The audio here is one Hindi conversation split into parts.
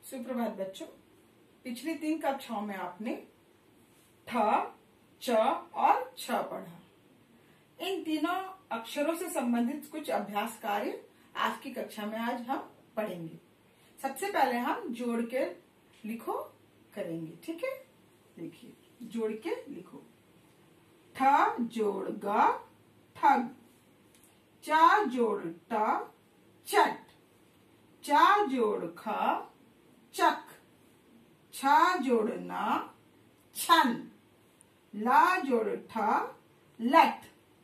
सुप्रभात बच्चों। पिछली 3 कक्षाओं में आपने ठ, च और छ पढ़ा। इन तीनों अक्षरों से संबंधित कुछ अभ्यास कार्य आज की कक्षा में आज हम पढ़ेंगे। सबसे पहले हम जोड़ के लिखो करेंगे, ठीक है। देखिए, जोड़ के लिखो। ठ जोड़ ग ठग, चा जोड़ ट चट, चा जोड़ ख चक, छा जोड़ न छन, ला जोड़ ठ लट,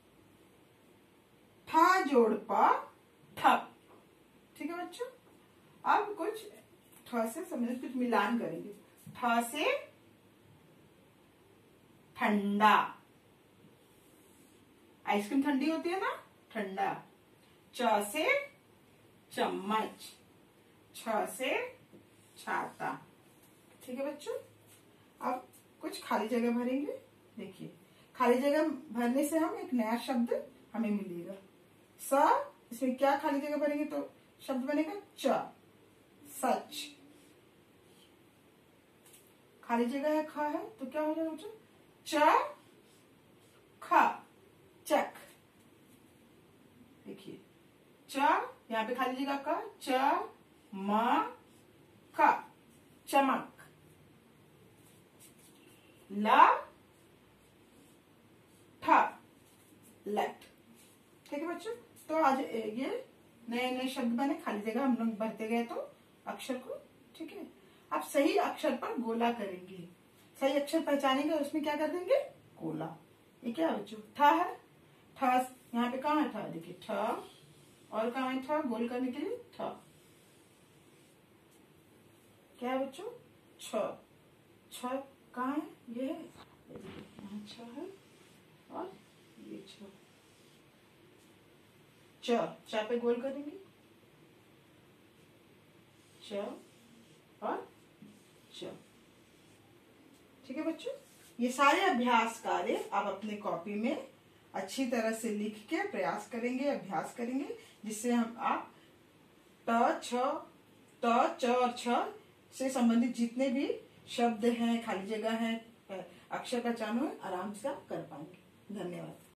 ठा जोड़ प ठप। ठीक है बच्चों। अब कुछ ठ से संबंधित कुछ मिलान करेंगे। ठ से ठंडा, आइसक्रीम ठंडी होती है ना, ठंडा। च से चम्मच, छ से छाता। ठीक है बच्चों। अब कुछ खाली जगह भरेंगे। देखिए, खाली जगह भरने से हम एक नया शब्द हमें मिलेगा। स, इसमें क्या खाली जगह भरेंगे तो शब्द बनेगा च, सच। खाली जगह है ख है तो क्या हो जाएगा बच्चों? च ख चक। देखिए, च यहाँ पे खाली जगह का, च म क चमक, ला ठ लट। ठीक है बच्चों। तो आज ये नए नए शब्द बने, खाली जगह हम लोग भरते गए तो अक्षर को। ठीक है। अब सही अक्षर पर गोला करेंगे। सही अक्षर पहचानेंगे और उसमें क्या कर देंगे? गोला। ये क्या है बच्चों? ठ है। ठ यहाँ पे कहाँ है? ठ। देखिए, ठ और कहाँ है? ठ गोल करने के लिए ठ। क्या है बच्चों? छ। छ कहाँ है? ये है, यहाँ छ है और ये छ। च पे गोल करेंगे, च और च। ठीक है बच्चों। ये सारे अभ्यास कार्य आप अपने कॉपी में अच्छी तरह से लिख के प्रयास करेंगे, अभ्यास करेंगे, जिससे हम आप ट, च और छ से संबंधित जितने भी शब्द हैं, खाली जगह है, अक्षर पहचानो आराम से आप कर पाएंगे। धन्यवाद।